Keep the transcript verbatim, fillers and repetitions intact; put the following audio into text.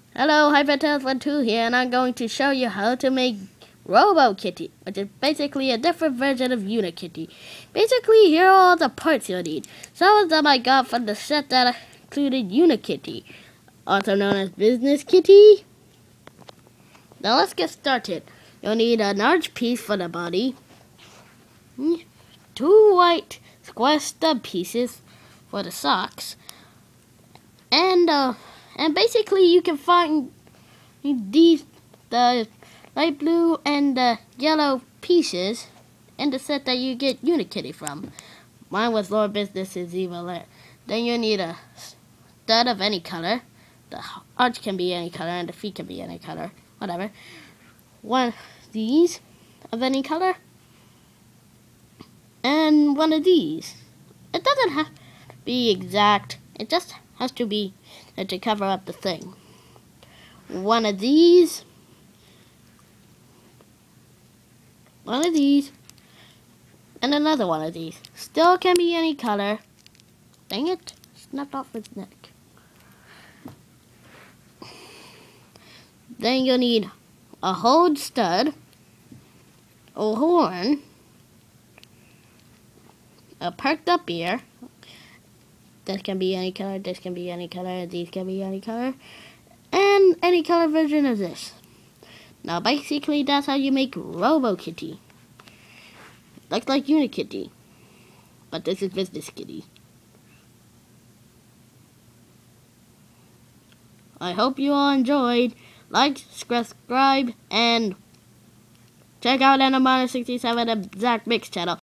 Hello, HyperTesla two here, and I'm going to show you how to make RoboKitty, which is basically a different version of Unikitty. Basically, here are all the parts you'll need. Some of them I got from the set that included Unikitty, also known as Business Kitty. Now let's get started. You'll need a large piece for the body, two white square stub pieces for the socks, and uh, and basically you can find these the light blue and the yellow pieces in the set that you get Unikitty from. Mine was Lord Business's Evil Air. Then you need a stud of any color. The arch can be any color and the feet can be any color, whatever. One of these of any color, and one of these. It doesn't have to be exact, it just has to be to cover up the thing. One of these, one of these, and another one of these. Still can be any color. Dang it, snapped off his neck. Then you'll need a hold stud, a horn, a perked up ear. This can be any color, this can be any color, these can be any color, and any color version of this. Now basically that's how you make RoboKitty. Looks like Unikitty, but this is Business Kitty. I hope you all enjoyed. Like, subscribe, and check out N M sixty-seven and Zach Mix channel.